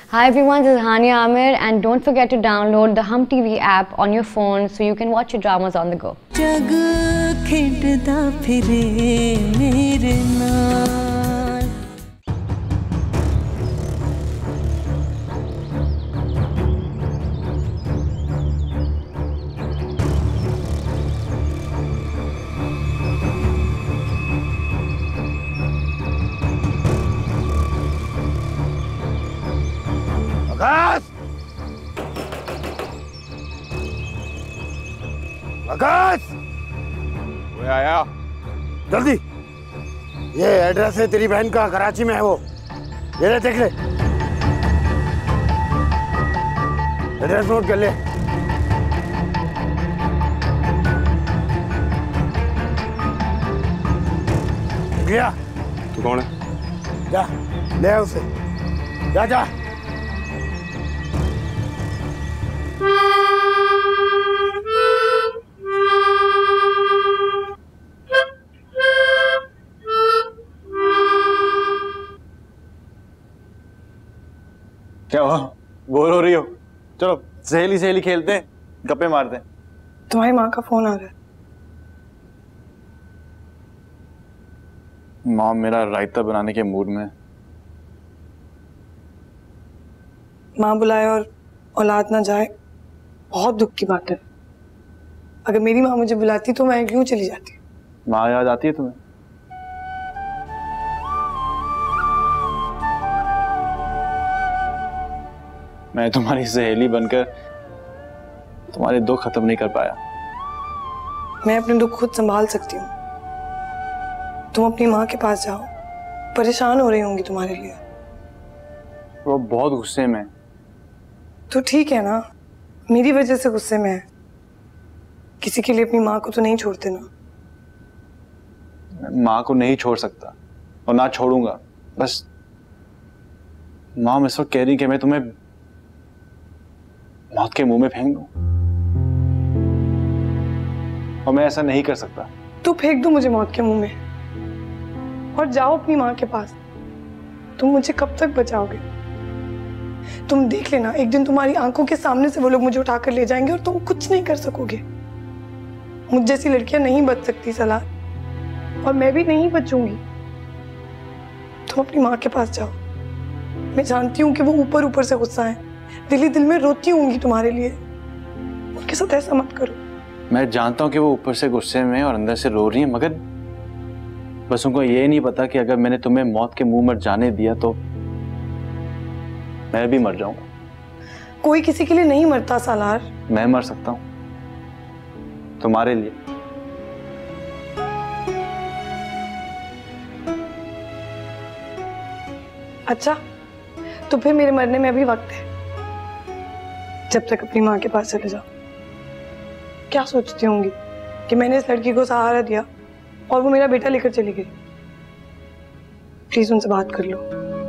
Hi everyone, this is Hania Amir and don't forget to download the Hum TV app on your phone so you can watch your dramas on the go. जग खिड़दा फिरे मेरे नाल। आकाश! आकाश! वो आया। जल्दी! ये address है तेरी बहन का, कराची में है वो। ये ले, देख ले। एड्रेस नोट कर ले। देख लिया? तू कौन है? जा, ले आ उसे। जा जा। क्या हुआ? बोर हो रही हो? चलो सहेली सहेली खेलते हैं, गप्पे मारते हैं। तुम्हारी माँ का फोन आ रहा है। माँ मेरा रायता बनाने के मूड में। माँ बुलाए और औलाद ना जाए, बहुत दुख की बात है। अगर मेरी माँ मुझे बुलाती तो मैं क्यों चली जाती। माँ याद आती है तुम्हें? मैं तुम्हारी सहेली बनकर तुम्हारे दुख खत्म नहीं कर पाया। मैं अपने दुख खुद संभाल सकती हूँ। तुम अपनी माँ के पास जाओ, परेशान हो रही होंगी तुम्हारे लिए। वो बहुत गुस्से में। तो ठीक है ना, मेरी वजह से गुस्से में है। किसी के लिए अपनी माँ को तो नहीं छोड़ते ना। माँ को नहीं छोड़ सकता और ना छोड़ूंगा। बस माँ इस वक्त कह रही कि मैं तुम्हें मौत के मुंह में फेंक दूं, और मैं ऐसा नहीं कर सकता। तो फेंक दो मुझे मौत के मुंह में और जाओ अपनी माँ के पास। तुम मुझे कब तक बचाओगे? तुम देख लेना, एक दिन तुम्हारी आंखों के सामने से वो लोग मुझे उठाकर ले जाएंगे और तुम कुछ नहीं कर सकोगे। मुझ जैसी लड़कियां नहीं बच सकती सलार, और मैं भी नहीं बचूंगी। तुम अपनी माँ के पास जाओ। मैं जानती हूँ कि वो ऊपर ऊपर से गुस्सा है, दिल ही दिल में रोती होंगी तुम्हारे लिए। उनके साथ ऐसा मत करो। मैं जानता हूं कि वो ऊपर से गुस्से में और अंदर से रो रही है, मगर बस उनको ये नहीं पता कि अगर मैंने तुम्हें मौत के मुंह में जाने दिया तो मैं भी मर जाऊंगा। कोई किसी के लिए नहीं मरता सालार। मैं मर सकता हूं तुम्हारे लिए। अच्छा, तो फिर मेरे मरने में अभी वक्त है। जब तक अपनी माँ के पास चले जाओ। क्या सोचती होंगी कि मैंने इस लड़की को सहारा दिया और वो मेरा बेटा लेकर चली गई। प्लीज उनसे बात कर लो।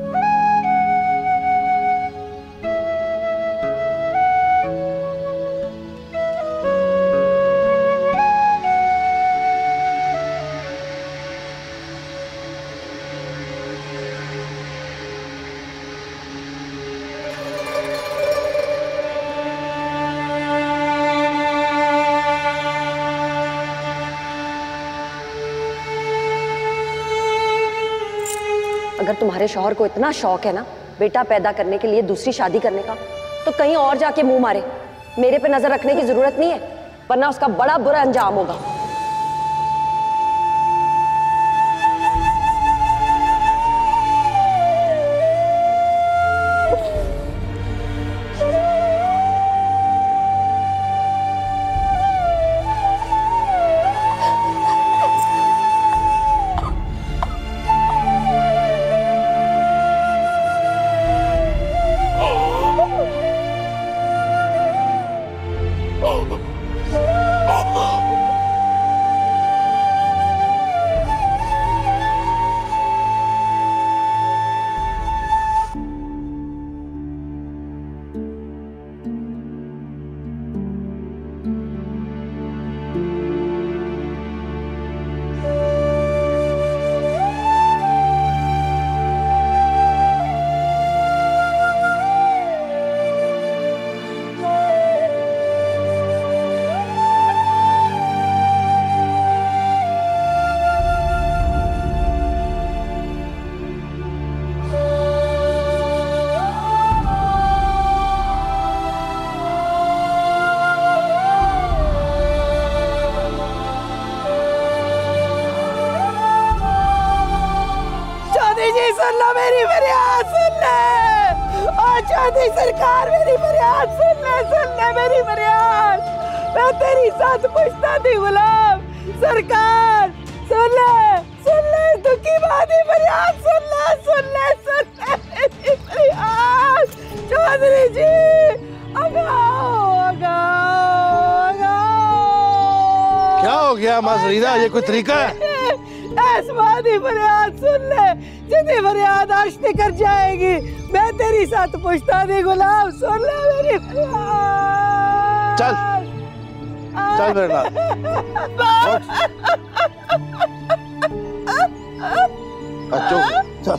अगर तुम्हारे शौहर को इतना शौक है ना बेटा पैदा करने के लिए दूसरी शादी करने का, तो कहीं और जाके मुंह मारे। मेरे पे नजर रखने की जरूरत नहीं है, वरना उसका बड़ा बुरा अंजाम होगा। दादी सरकार मेरी फरियाद सुन ले मेरी फरियाद। मैं तेरी साथ पूछता थी गुलाम। सरकार सुन ले दुखी बादी फरियाद सुन ले मेरी फरियाद। चौधरी जी अगाओ। क्या हो गया माँ जरीना, ये कोई तरीका है? ऐसवादी फरियाद सुन ले, जितनी फरियाद आश्ती कर जाएगी। मैं तेरी साथ पूछता थी गुलाम, सुन ले मेरी फरियाद। चल मेरे साथ। चल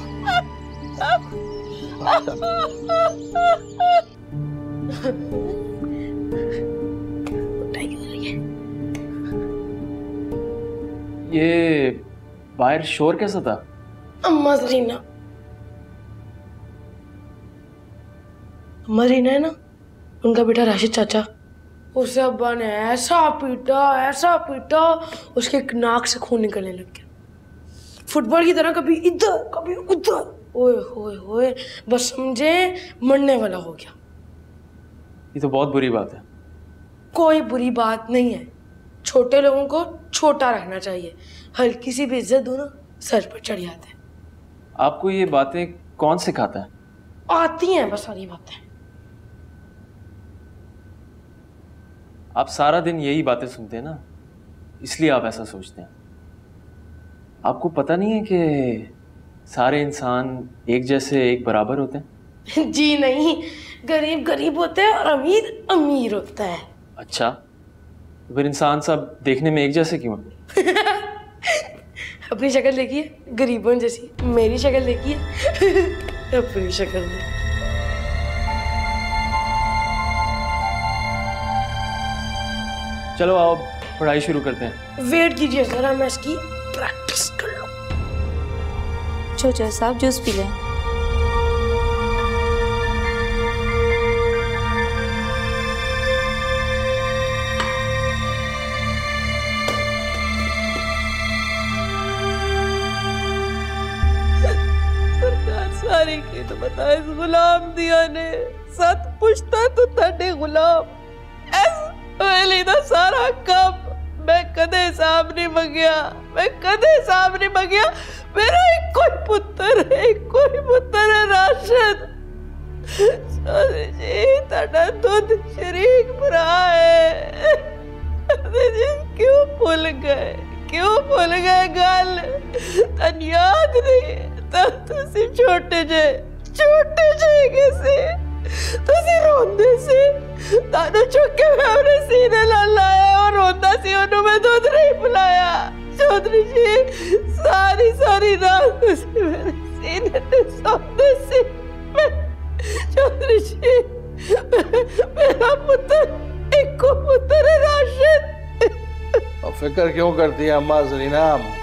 ये बाहर शोर कैसा था? अम्मा जरीना है ना, उनका बेटा राशिद चाचा, उसे अब्बा ने ऐसा पीटा उसके नाक से खून निकलने लग गया। फुटबॉल की तरह कभी इधर कभी उधर, ओए होए होए, बस समझे मरने वाला हो गया। ये तो बहुत बुरी बात है। कोई बुरी बात नहीं है, छोटे लोगों को छोटा रखना चाहिए। हल्की सी भी इज्जत दो ना, सर पर चढ़ जाते हैं। आपको ये बातें कौन सिखाता है? आती हैं बस सारी बातें। आप सारा दिन यही बातें सुनते हैं ना, इसलिए आप ऐसा सोचते हैं। आपको पता नहीं है कि सारे इंसान एक जैसे, एक बराबर होते हैं? जी नहीं, गरीब गरीब होते हैं और अमीर अमीर होता है। अच्छा, तो फिर इंसान सब देखने में एक जैसे क्यों? अपनी शक्ल देखिए, गरीबों जैसी। मेरी शक्ल देखिए, अपनी शक्ल देखिए। चलो आओ पढ़ाई शुरू करते हैं। वेट कीजिए जरा, मैं इसकी प्रैक्टिस कर लूं। चौधरी साहब जूस पी लें। सारी की तो बता इस गुलाम दिया ने सत पुछता तो ताडे गुलाम ऐस वेली दा सारा काम मैं कदे हिसाब नहीं मंगिया, मेरा एक कोई पुत्र है राशिद। जी ताडा दूध शरीक भरा है जी, क्यों भूल गए गल तन याद नहीं। ਤੁਸੀਂ ਛੋਟੇ ਜਿਹੇ ਕਿਸੇ ਤੁਸੀਂ ਰੋਂਦੇ ਸੀ, ਤੁਹਾਨੂੰ ਚੁੱਕ ਕੇ ਮੈਂ ਆਪਣੇ ਸੀਨੇ ਨਾਲ ਲਾਇਆ ਔਰ ਰੋਂਦਾ ਸੀ, ਉਹਨੂੰ ਮੈਂ ਦੁੱਧ ਨਹੀਂ ਪਿਲਾਇਆ। ਚੌਧਰੀ ਜੀ ਸਾਰੀ ਰਾਤ ਤੁਸੀਂ ਮੇਰੇ ਸੀਨੇ ਤੇ ਸੌਂਦੇ ਸੀ। ਚੌਧਰੀ ਜੀ ਮੇਰਾ ਪੁੱਤਰ ਇੱਕੋ ਪੁੱਤਰ ਹੈ ਰਾशिद। फिक्र क्यों करती है अम्मा जरीना,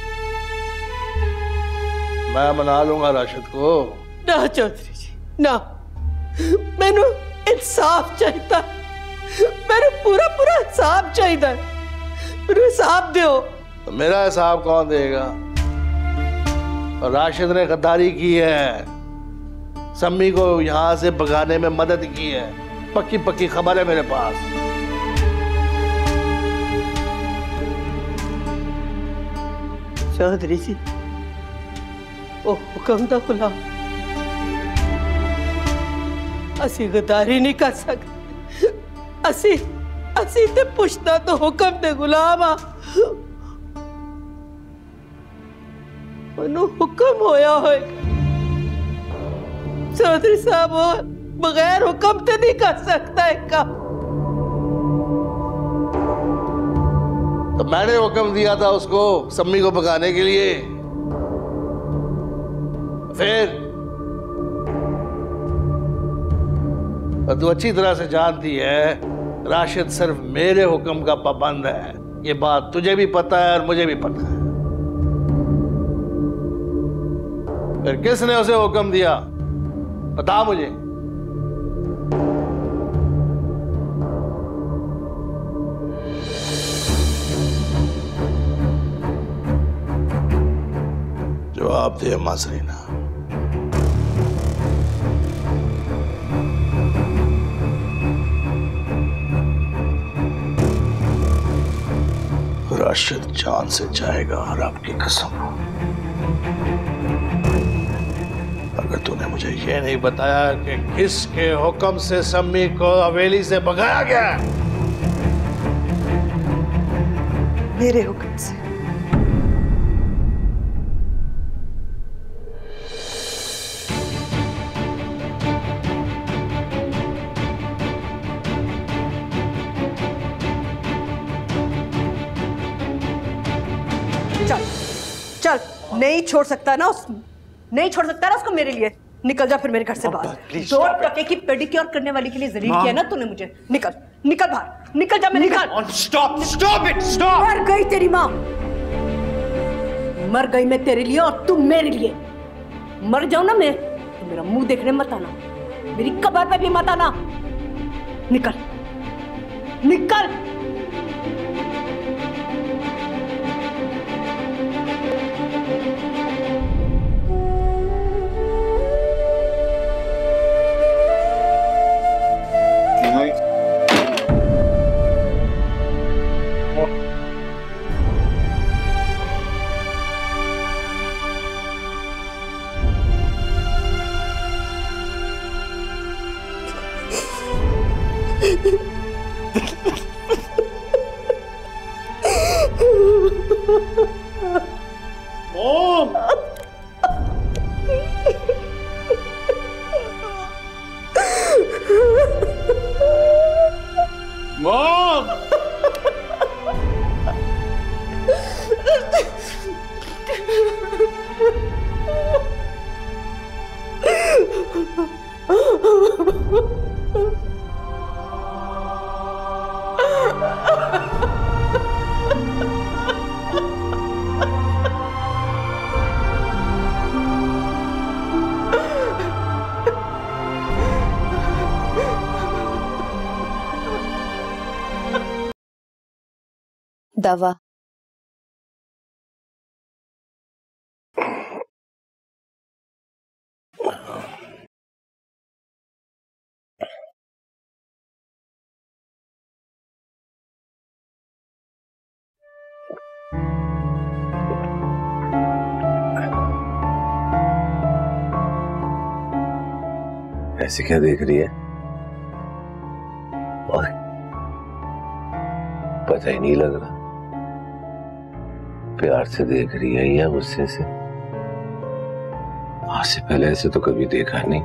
मैं मना लूंगा राशिद को। ना चौधरी जी ना, मैनू इंसाफ चाहिए, मैनू पूरा इंसाफ चाहिए। मैनू हिसाब दो। तो मेरा हिसाब कौन देगा? और राशिद ने गद्दारी की है, सम्मी को यहाँ से भगाने में मदद की है। पक्की खबर है मेरे पास। चौधरी जी ओ हुक्म दा गुलाम, असी गद्दारी नहीं कर सकते। असी ते पुछदा तो हुक्म दे गुलाम आ। उन्होंने हुक्म होया होएगा। चौधरी साहब वो बगैर हुक्म ते नहीं कर सकता है काम। तो मैंने हुक्म दिया था उसको सम्मी को भगाने के लिए। फिर और तू अच्छी तरह से जानती है राशिद सिर्फ मेरे हुक्म का पाबंद है। ये बात तुझे भी पता है और मुझे भी पता है। फिर किसने उसे हुक्म दिया? बता मुझे। जवाब दे अम्मा जरीना। राशिद जान से जाएगा और आपकी कसम। अगर तूने मुझे ये नहीं बताया कि किसके हुक्म से सम्मी को हवेली से भगाया गया। मेरे हुक्म से। चल नहीं छोड़ सकता ना उसको मेरे लिए। निकल जा फिर मेरे घर से बाहर। 2 टके की पेडिक्योर करने वाली के लिए जलील किया ना तूने मुझे। निकल बाहर, निकल जा। मैं निकल। Stop it. मर गई तेरी माँ, मर गई मैं तेरे लिए और तू मेरे लिए। मर जाऊं ना मैं तो मेरा मुंह देखने मत आना, मेरी कब्र पे भी मत आना। निकल। दवा ऐसे क्या देख रही है? और पता ही नहीं लग रहा प्यार से देख रही है या गुस्से से। आज से पहले ऐसे तो कभी देखा नहीं।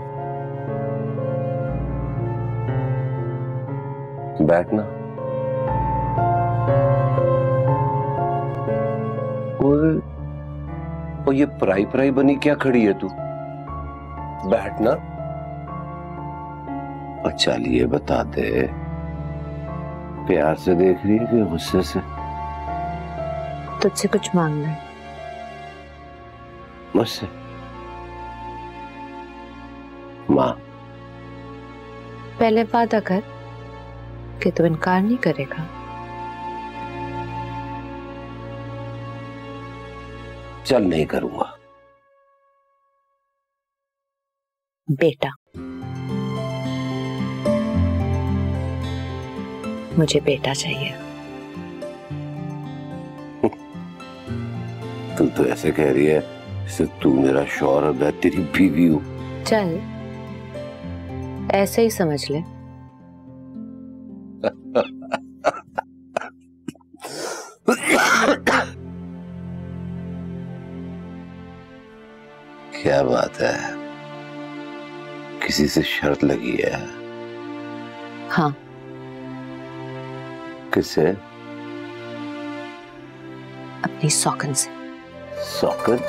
बैठना। और ये पराई पराई बनी क्या खड़ी है तू? बैठना। और चल ये बता दे, प्यार से देख रही है कि गुस्से से? तुझसे कुछ मांगना है मुझसे? माँ पहले वादा कर कि तू इनकार नहीं करेगा। चल नहीं करूंगा। बेटा मुझे बेटा चाहिए। तू तो ऐसे कह रही है जैसे तू मेरा शौहर और मैं तेरी बीवी हूँ। चल ऐसे ही समझ ले। क्या बात है, किसी से शर्त लगी है? हाँ। किससे? अपनी सौकन से। सौकन?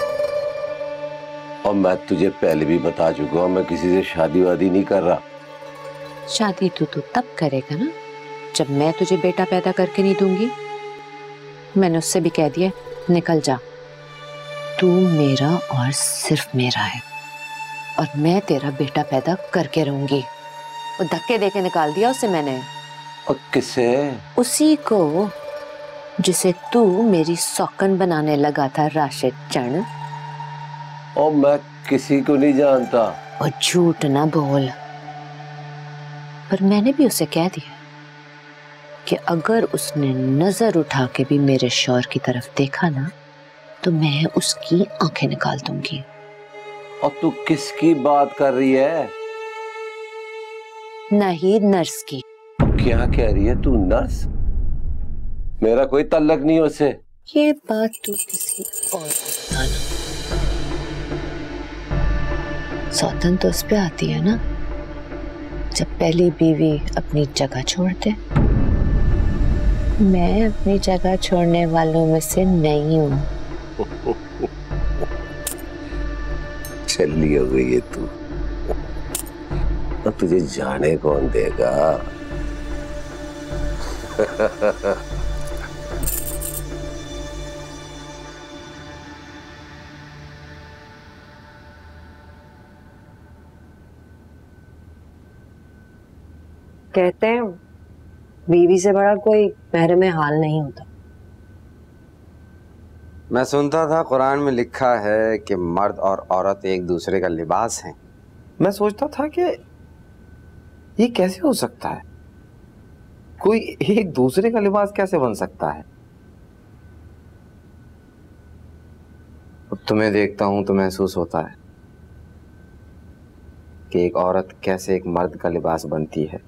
और मैं तुझे पहले भी बता चुका हूं मैं किसी से शादी वादी नहीं कर रहा। शादी तो तू तब करेगा ना जब मैं तुझे बेटा पैदा करके नहीं दूंगी। मैंने उससे भी कह दिया निकल जा, तू मेरा और सिर्फ मेरा है और मैं तेरा बेटा पैदा करके रहूंगी। वो धक्के देके निकाल दिया उसे मैंने। और किससे? उसी को जिसे तू मेरी सौकन बनाने लगा था, राशिद चंद। और मैं किसी को नहीं जानता। और झूठ ना बोल। पर मैंने भी उसे कह दिया कि अगर उसने नजर उठा के भी मेरे शौहर की तरफ देखा ना तो मैं उसकी आंखें निकाल दूंगी। और तू किसकी बात कर रही है? नहीं, नर्स की। क्या कह रही है तू? नर्स? मेरा कोई तल्लक नहीं उससे। ये बात तू किसी और को बताना। सौतन तो उस पे आती है ना जब पहली बीवी अपनी जगह छोड़ दे। मैं अपनी जगह छोड़ने वालों में से नहीं हूँ। चली हो गई है तू। अब तुझे जाने कौन देगा? कहते हैं बीवी से बड़ा कोई महरम हाल नहीं होता। मैं सुनता था कुरान में लिखा है कि मर्द और औरत एक दूसरे का लिबास हैं। मैं सोचता था कि ये कैसे हो सकता है, कोई एक दूसरे का लिबास कैसे बन सकता है। अब तुम्हें देखता हूं तो महसूस होता है कि एक औरत कैसे एक मर्द का लिबास बनती है।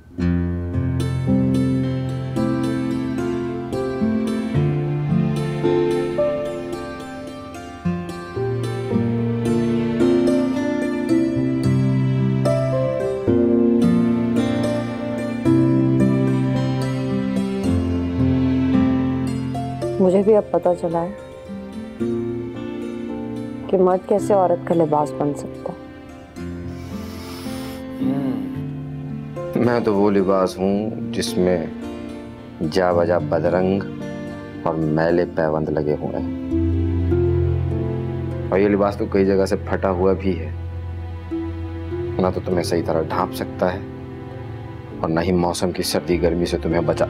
मुझे भी अब पता चला है कि मर्द कैसे औरत का लिबास बन सकता है। मैं तो वो लिबास हूं जिसमें जा बजा बदरंग और मैले पैबंद लगे हुए हैं, और ये लिबास तो कई जगह से फटा हुआ भी है। ना तो तुम्हें सही तरह ढांप सकता है और ना ही मौसम की सर्दी गर्मी से तुम्हें बचा।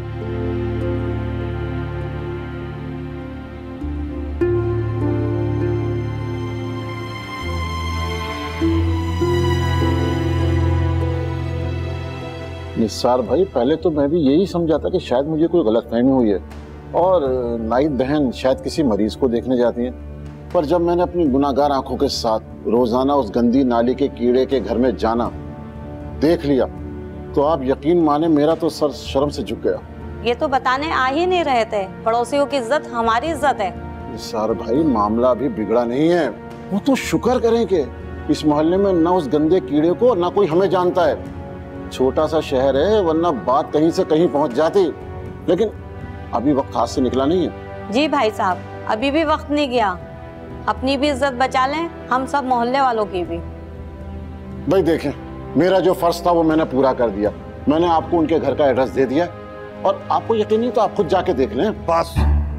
निस्सार भाई, पहले तो मैं भी यही समझा था कि शायद मुझे कोई गलतफहमी हुई है और नाइद बहन शायद किसी मरीज को देखने जाती हैं। पर जब मैंने अपनी गुनाहगार आंखों के साथ रोजाना उस गंदी नाली के कीड़े के घर में जाना देख लिया तो आप यकीन माने मेरा तो सर शर्म से झुक गया। ये तो बताने आ ही नहीं रहे थे, पड़ोसियों की इज्जत हमारी इज्जत है। निस्सार भाई, मामला अभी बिगड़ा नहीं है। वो तो शुक्र करें कि इस मोहल्ले में ना उस गंदे कीड़े को ना कोई हमें जानता है। छोटा सा शहर है, वरना बात कहीं से कहीं पहुंच जाती। लेकिन अभी वक्त हाथ से निकला नहीं है। जी भाई साहब, अभी भी वक्त नहीं गया। अपनी भी इज्जत बचा लें, हम सब मोहल्ले वालों की भी। भाई देखें, मेरा जो फर्ज था वो मैंने पूरा कर दिया। मैंने आपको उनके घर का एड्रेस दे दिया और आपको यकीन नहीं तो आप खुद जाके देख लें। बस।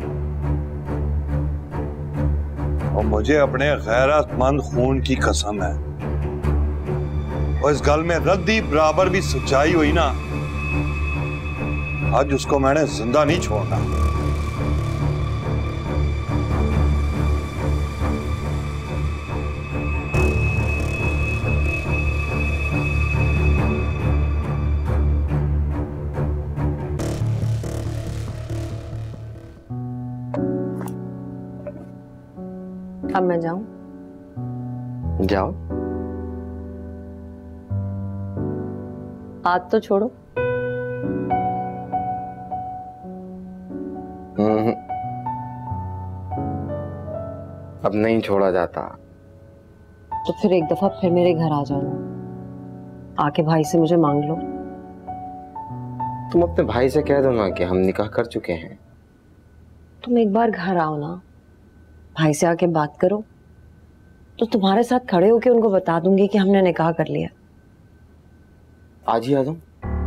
और मुझे अपने गैरतमंद खून की कसम है, और इस गल में रद्दी बराबर भी सच्चाई हुई ना, आज उसको मैंने जिंदा नहीं छोड़ना। अब मैं जाऊं? जाओ। हाथ तो छोड़ो। अब नहीं छोड़ा जाता। तो फिर एक दफा फिर मेरे घर आ जाना, आके भाई से मुझे मांग लो। तुम अपने भाई से कह दो ना कि हम निकाह कर चुके हैं। तुम एक बार घर आओ ना, भाई से आके बात करो, तो तुम्हारे साथ खड़े होके उनको बता दूंगी कि हमने निकाह कर लिया। आज ही आ जाऊं?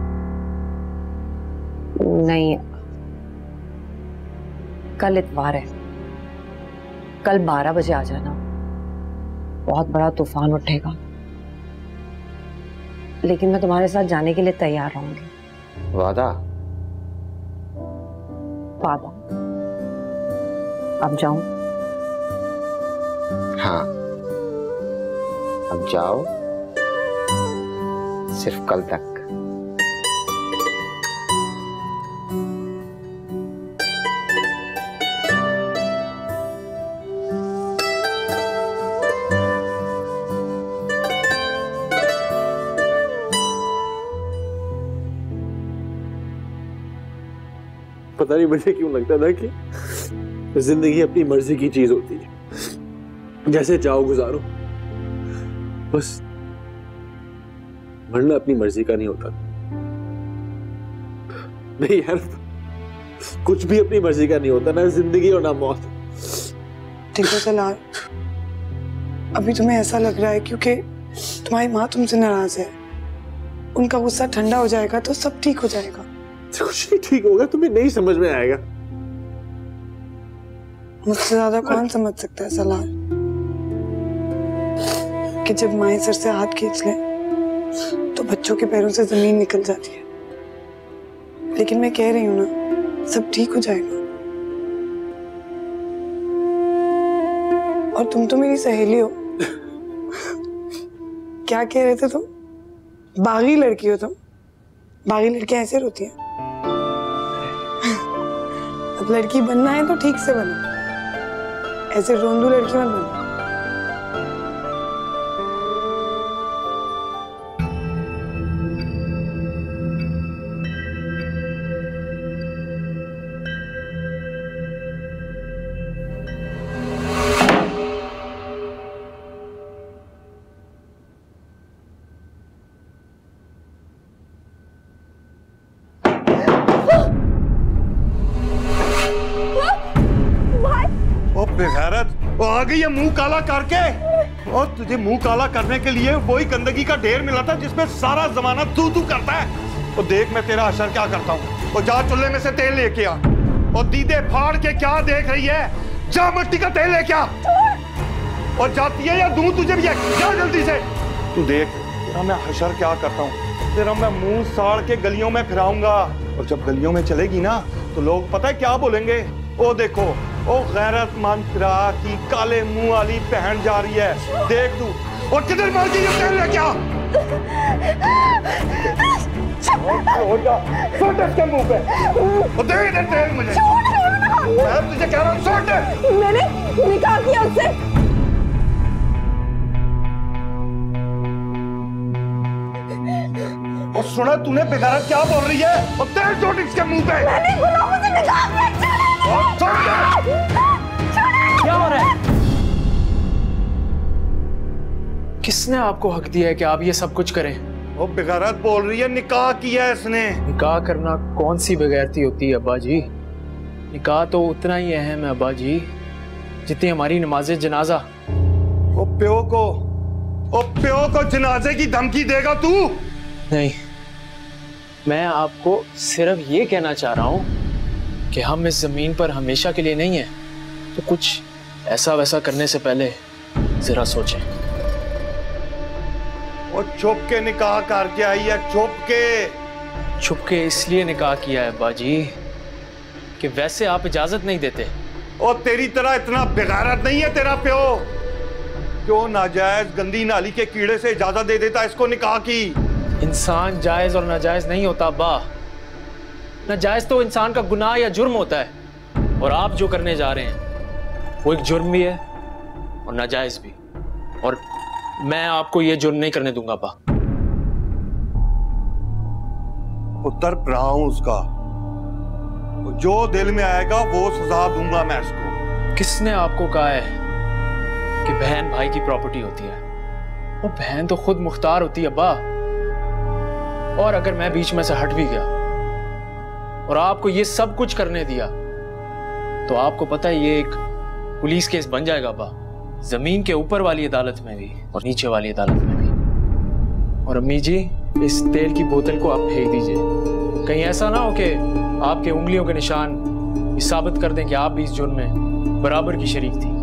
नहीं, कल इतवार है, कल 12 बजे आ जाना। बहुत बड़ा तूफान उठेगा, लेकिन मैं तुम्हारे साथ जाने के लिए तैयार रहूंगी। वादा? वादा। अब जाऊं? हाँ, अब जाओ, सिर्फ कल तक। पता नहीं मुझे क्यों लगता था कि जिंदगी अपनी मर्जी की चीज होती है, जैसे चाहो गुजारो, बस मरना अपनी मर्जी का नहीं होता। नहीं यार, कुछ भी अपनी मर्जी का नहीं होता, ना जिंदगी और ना मौत। देखो सलार, अभी तुम्हें ऐसा लग रहा है क्योंकि तुम्हारी माँ तुमसे नाराज है। उनका गुस्सा ठंडा हो जाएगा तो सब ठीक हो जाएगा। कुछ नहीं ठीक होगा, तुम्हें नहीं समझ में आएगा। मुझसे ज्यादा कौन समझ सकता है सलार कि जब माएं सर से हाथ खींच ले तो बच्चों के पैरों से जमीन निकल जाती है। लेकिन मैं कह रही हूँ ना, सब ठीक हो जाएगा। और तुम तो मेरी सहेली हो। क्या कह रहे थे तुम? बागी लड़की हो तुम। बागी लड़कियां ऐसे रोती हैं। अब लड़की बनना है तो ठीक से बनो, ऐसे रोंदू लड़की मत बनो। बेगैरत, वो आ गई है मुंह काला करके। और तुझे मुंह काला करने के लिए वही गंदगी का ढेर मिला था जिसमें सारा जमाना तू करता है। और देख मैं तेरा असर क्या करता हूँ। और जा चूल्हे में से तेल लेके आ। और दीदे फाड़ के क्या देख रही है? जा मिट्टी का तेल लेके आ। और जाती है या दूं तुझे भी? जा जल्दी से। तू देख तेरा मैं हशर क्या करता हूँ। तेरा मैं मुंह साड़ के गलियों में फिराऊंगा। और जब गलियों में चलेगी ना तो लोग पता है क्या बोलेंगे? ओ देखो, ओ गैरतमंद फिरा की काले मुंह वाली बहन जा रही है। देख तू। और किधर मार गई? तेल लेके आ। सोट इसके मुंह पे। और दे इधर तेल मुझे। मैं तुझे कह रहा हूँ सोट। मैंने निकाह किया उससे। और सुना तूने बेगैरत क्या बोल रही है? और तेल सोट इसके मुंह पे। मैंने गुलामों से निकाह किया। क्या हो रहा है? किसने आपको हक दिया है कि आप ये सब कुछ करें? वो बेगैरत बोल रही है निकाह किया है इसने। निकाह करना कौन सी बेगैरती होती है अब्बा जी? निकाह तो उतना ही अहम है अब्बा जी जितनी हमारी नमाज़े जनाजा। वो प्यो को जनाजे की धमकी देगा तू? नहीं, मैं आपको सिर्फ ये कहना चाह रहा हूं कि हम इस जमीन पर हमेशा के लिए नहीं हैं, तो कुछ ऐसा वैसा करने से पहले जरा सोचें। वो छुप के निकाह करके आई है। छुप के इसलिए निकाह किया है बाजी कि वैसे आप इजाजत नहीं देते। और तेरी तरह इतना बेगैरत नहीं है तेरा प्यो। क्यों नाजायज गंदी नाली के कीड़े से इजाजत दे देता इसको निकाह की? इंसान जायज और नाजायज नहीं होता अब्बा। नाजायज तो इंसान का गुनाह या जुर्म होता है, और आप जो करने जा रहे हैं वो एक जुर्म भी है और नाजायज भी। और मैं आपको ये जुर्म नहीं करने दूंगा अब्बा। उत्तर रहा हूं उसका, जो दिल में आएगा वो सजा दूंगा मैं इसको। किसने आपको कहा है कि बहन भाई की प्रॉपर्टी होती है? वो बहन तो खुद मुख्तार होती है अब्बा। और अगर मैं बीच में से हट भी गया और आपको ये सब कुछ करने दिया तो आपको पता है ये एक पुलिस केस बन जाएगा अब्बा, जमीन के ऊपर वाली अदालत में भी और नीचे वाली अदालत में भी। और अम्मी जी, इस तेल की बोतल को आप फेंक दीजिए। कहीं ऐसा ना हो कि आपके उंगलियों के निशान साबित कर दें कि आप भी इस जुर्म में बराबर की शरीक थी।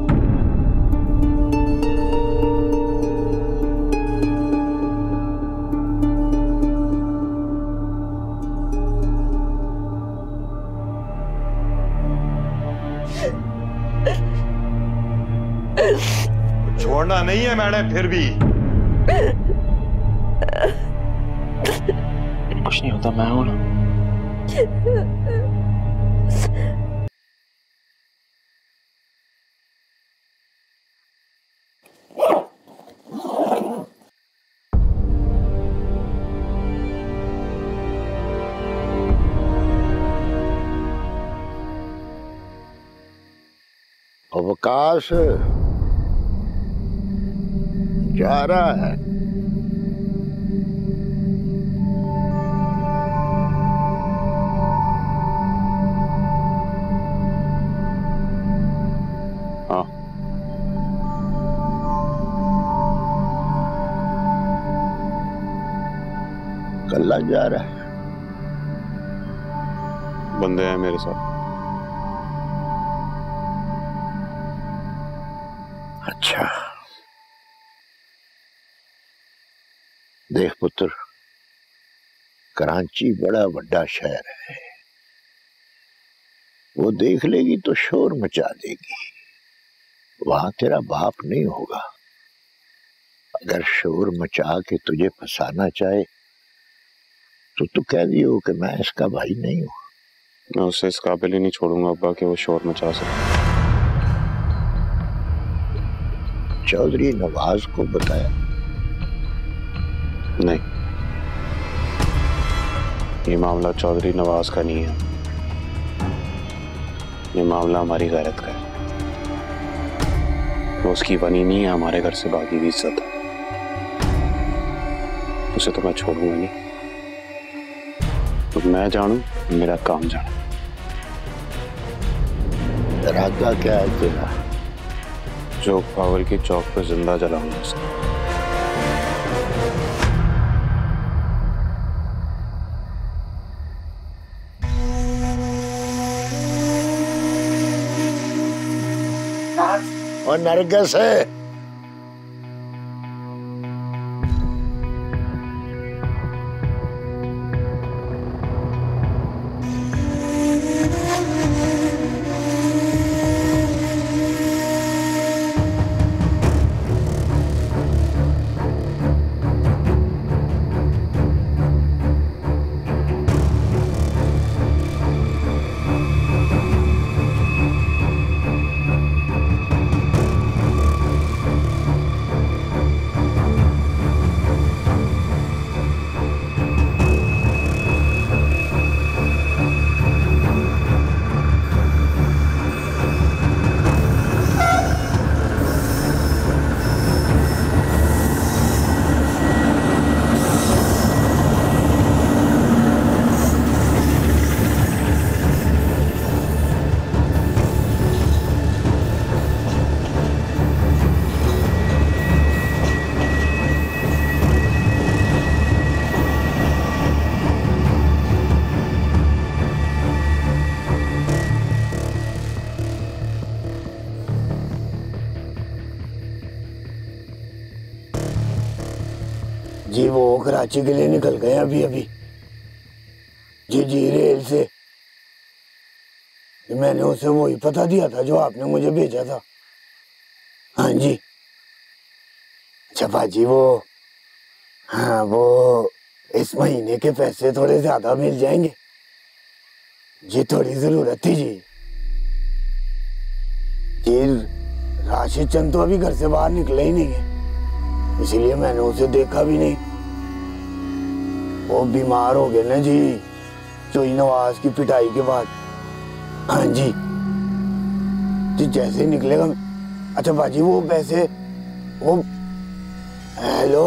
छोड़ना नहीं है मैंने फिर भी। कुछ नहीं होता, मैं हूं ना। आकाश जा रहा है। हाँ, कल्ला जा रहा है। बंदे हैं मेरे साथ। अच्छा, देख पुत्र, कराची बड़ा बड़ा शहर है। वो देख लेगी तो शोर मचा देगी। वहां तेरा बाप नहीं होगा। अगर शोर मचा के तुझे फंसाना चाहे तो तू कह दियो कि मैं इसका भाई नहीं हूं। मैं उसे इस काबिल ही नहीं छोड़ूंगा अब्बा कि वो शोर मचा सके। चौधरी नवाज को बताया? नहीं, ये मामला चौधरी नवाज का नहीं है। ये मामला हमारी गैरत का है। वो उसकी बनी नहीं है, हमारे घर से बाकी भी इज्जत है। उसे तो मैं छोड़ूंगा नहीं। तो मैं जानू, मेरा काम जानू। इरादा क्या है तेरा? चौक पावर की चौक पर जिंदा जलाऊंगा उसको। और नरगिस है। जी वो कराची के लिए निकल गए अभी अभी। जी रेल से। मैंने उसे वही पता दिया था जो आपने मुझे भेजा था। हाँ जी। अच्छा बाजी वो इस महीने के पैसे थोड़े ज्यादा मिल जाएंगे। जी थोड़ी जरूरत थी जी। राशिद चंद तो अभी घर से बाहर निकले ही नहीं है, इसीलिए मैंने उसे देखा भी नहीं। वो बीमार हो गए ना जी, चौधरी नवाज की पिटाई के बाद। हाँ जी जैसे निकलेगा। अच्छा बाजी वो पैसे वो हेलो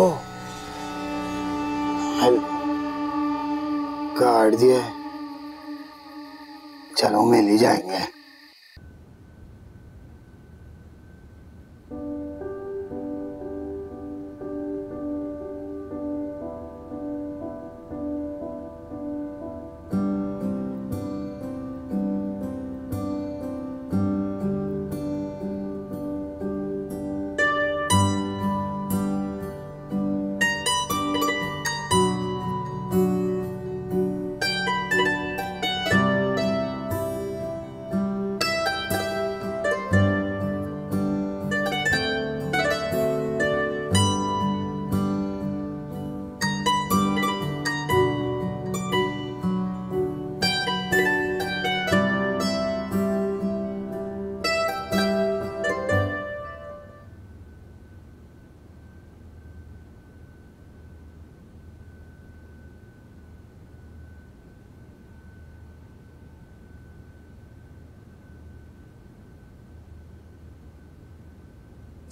काट दिया। चलो मिल ही जाएंगे।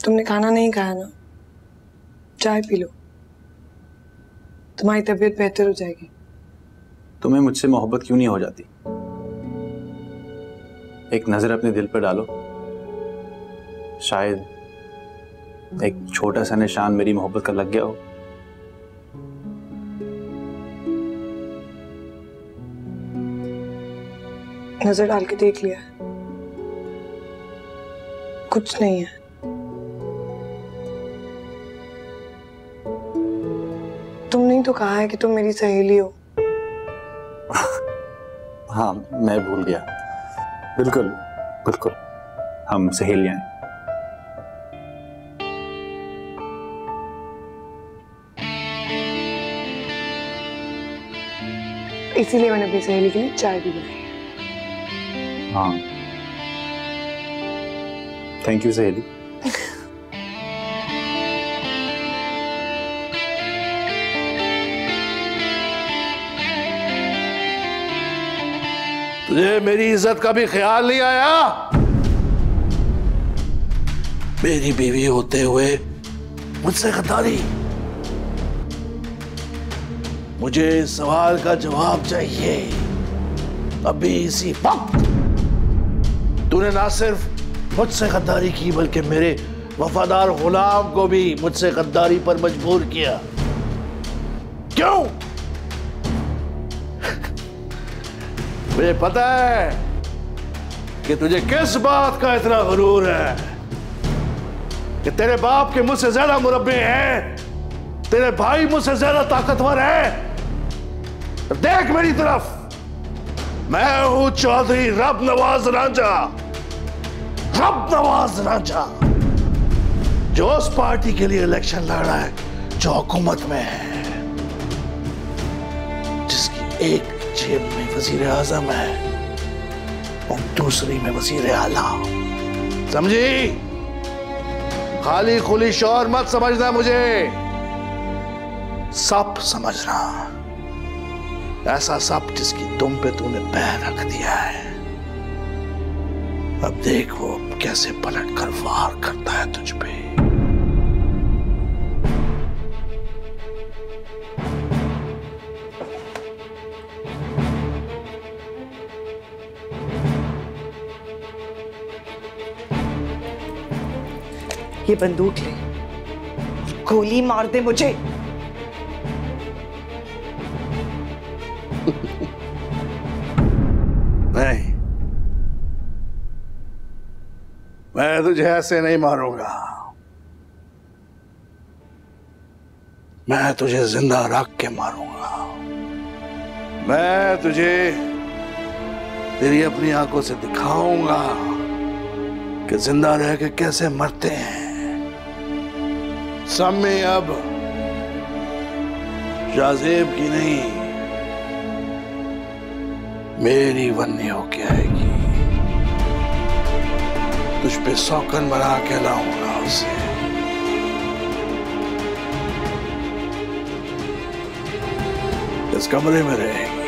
तुमने खाना नहीं खाया ना, चाय पी लो, तुम्हारी तबीयत बेहतर हो जाएगी। तुम्हें मुझसे मोहब्बत क्यों नहीं हो जाती? एक नजर अपने दिल पर डालो, शायद एक छोटा सा निशान मेरी मोहब्बत का लग गया हो। नजर डाल के देख लिया, कुछ नहीं है। तुमने तो कहा है कि तुम मेरी सहेली हो। हाँ, मैं भूल गया। बिल्कुल बिल्कुल, हम सहेलियां हैं। इसीलिए मैंने अपनी सहेली के लिए चाय भी बनाई। हाँ, थैंक यू सहेली। तुझे मेरी इज्जत का भी ख्याल नहीं आया? मेरी बीवी होते हुए मुझसे गद्दारी। मुझे इस सवाल का जवाब चाहिए अभी इसी वक्त। तूने ना सिर्फ मुझसे गद्दारी की बल्कि मेरे वफादार गुलाम को भी मुझसे गद्दारी पर मजबूर किया। क्यों? मुझे पता है कि तुझे किस बात का इतना गुरूर है कि तेरे बाप के मुझसे ज्यादा मुरब्बे हैं, तेरे भाई मुझसे ज्यादा ताकतवर है। देख मेरी तरफ, मैं हूं चौधरी रब नवाज रांझा, रब नवाज रांझा, जो उस पार्टी के लिए इलेक्शन लड़ रहा है जो हुकूमत में है, जिसकी एक जेब में वजीर आजम है और दूसरी में वजीर आला। समझी? खाली खुली शौर मत समझना मुझे, सप समझना। ऐसा सप जिसकी दुम पे तूने पैर रख दिया है। अब देख वो कैसे पलट कर वार करता है तुझ पे। ये बंदूक ले, गोली मार दे मुझे। नहीं, मैं तुझे ऐसे नहीं मारूंगा। मैं तुझे जिंदा रख के मारूंगा। मैं तुझे तेरी अपनी आंखों से दिखाऊंगा कि जिंदा रह के कैसे मरते हैं। सम्मी अब शाहजेब की नहीं, मेरी वन्नी होके आएगी। तुझ पे सौकन बना के लाऊंगा उसे। इस कमरे में रहेगी,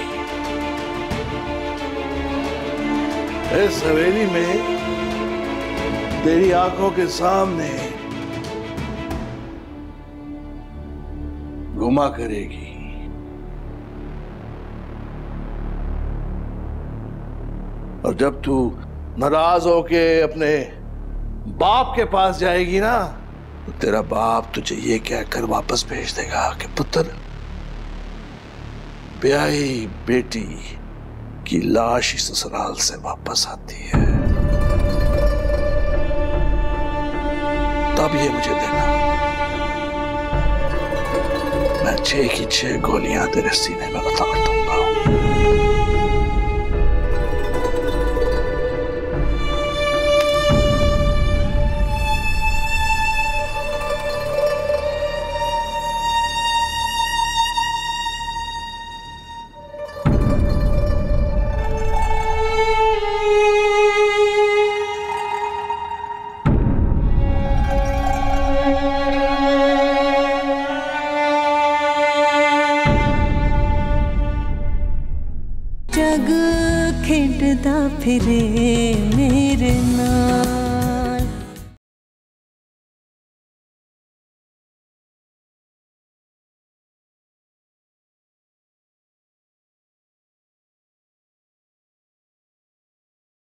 इस हवेली में तेरी आंखों के सामने घुमा करेगी। और जब तू नाराज होके अपने बाप के पास जाएगी ना, तो तेरा बाप तुझे ये कहकर वापस भेज देगा कि पुत्र, ब्याही बेटी की लाश ही ससुराल से वापस आती है। तब ये मुझे देना, मैं 6 की 6 गोलियां तेरे सीने में उतार दूंगा। जग खेडदा फिरे मेरे नाल।